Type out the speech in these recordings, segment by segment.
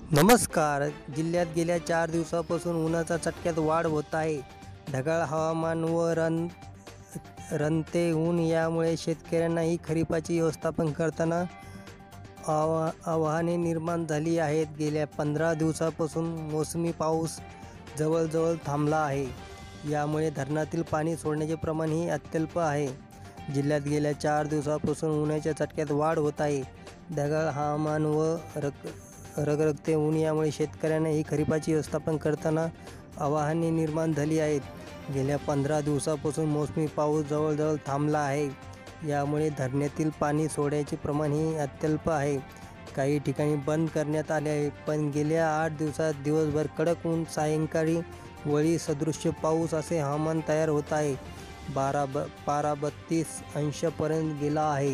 नमस्कार. जिल्ह्यात गेल्या 4 दिवसापासून उन्हाच्या चटक्यात वाढ होत आहे. ढगाळ हवामान व रणते ऊन यामुळे शेतकऱ्यांनाही खरीपाची व्यवस्थापन करताना आव्हाने निर्माण झाली आहेत. गेल्या 15 दिवसापासून मोसमी पाऊस जवळजवळ थांबला आहे. यामुळे धरणातील पाणी सोडण्याचे प्रमाणही अत्यल्प आहे. जिल्ह्यात गेल्या 4 दिवसापासून उन्हाच्या चटक्यात वाढ होत आहे. ढगाळ हवामान व रखरखते ऊन यामुळे शेतकऱ्यांना ही खरीपाची व्यवस्थापन करताना आव्हाने निर्माण झाली आहेत. गेल्या 15 दिवसापासून मोसमी पाऊस जवळजवळ थांबला आहे. यामुळे धरणातील पाणी सोडण्याचे प्रमाणही अत्यल्प आहे. काही ठिकाणी बंद करण्यात आले आहे. पण गेल्या 8 दिवसात दिवसभर कडक ऊन, सायंकाळी वळी सदृश्य पाऊस असे हवामान तयार होत आहे. पारा 32 अंशापर्यंत गेला आहे.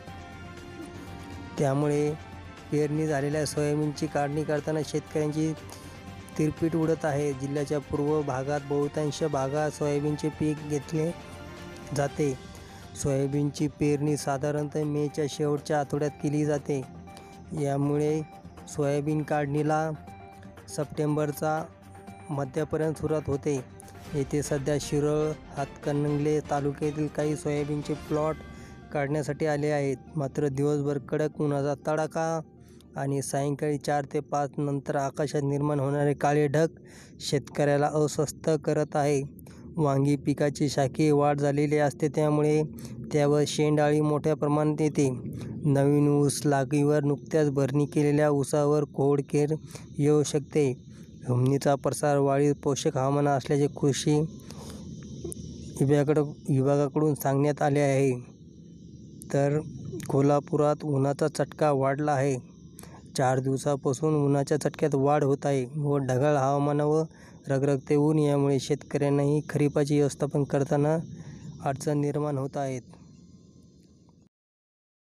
त्यामुळे पेरणी झालेल्या सोयाबीनची काढणी करताना शेतकऱ्यांची तिरपीट उडत आहे. जिल्ह्याच्या पूर्व भागात बहुतांश भागात सोयाबीनचे पीक घेतले जाते. सोयाबीनची पेरणी साधारणतः मेच्या शेवटच्या आठवड्यात केली जाते. यामुळे सोयाबीन काढणीला सप्टेंबरचा मध्यापर्यंत सुरुवात होते. येथे सध्या शिरोळ, हातकणंगले तालुक्यातील काही सोयाबीनचे प्लॉट काढण्यासाठी आले आहेत. मात्र दिवसभर कडक उन्हाचा तडाखा आणि सायंकाळी 4 ते 5 नंतर आकाशात निर्माण होणारे काळे ढग शेतकऱ्याला अस्वस्थ करत आहे. वांगी पिकाची शाखीय वाढ झालेली असते, त्यामुळे त्यावर शेंडाळी मोठ्या प्रमाणात येते. नवीन ऊस लागीवर नुकत्याच भरणी केलेल्या ऊसावर खोडकीड येऊ शकते. जमिनीचा प्रसार वाढीत पोषक हवामान असल्याचे कृषी विभागाकडून सांगण्यात आले आहे. तर कोल्हापुरात उन्हाचा चटका वाढला आहे. 4 दिवसापासून उन्हाच्या चटक्यात वाढ होत आहे व ढगाळ हवामान व रखरखते ऊन यामुळे शेतकऱ्यांनाही खरीपाची व्यवस्थापन करताना अडचण निर्माण होत आहेत.